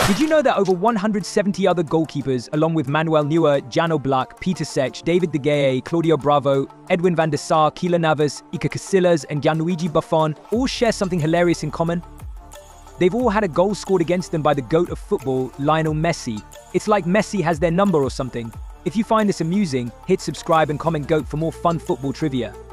Did you know that over 170 other goalkeepers, along with Manuel Neuer, Jan Oblak, Peter Cech, David De Gea, Claudio Bravo, Edwin van der Sar, Keylor Navas, Iker Casillas, and Gianluigi Buffon, all share something hilarious in common? They've all had a goal scored against them by the GOAT of football, Lionel Messi. It's like Messi has their number or something. If you find this amusing, hit subscribe and comment GOAT for more fun football trivia.